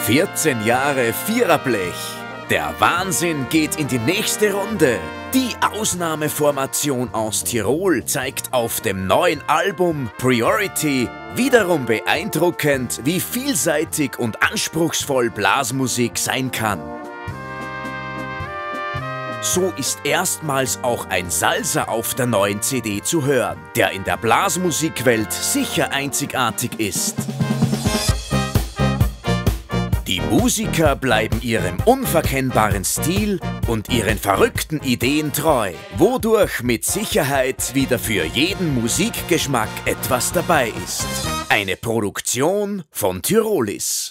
14 Jahre Viererblech. Der Wahnsinn geht in die nächste Runde. Die Ausnahmeformation aus Tirol zeigt auf dem neuen Album Priority wiederum beeindruckend, wie vielseitig und anspruchsvoll Blasmusik sein kann. So ist erstmals auch ein Salsa auf der neuen CD zu hören, der in der Blasmusikwelt sicher einzigartig ist. Die Musiker bleiben ihrem unverkennbaren Stil und ihren verrückten Ideen treu, wodurch mit Sicherheit wieder für jeden Musikgeschmack etwas dabei ist. Eine Produktion von Tyrolis.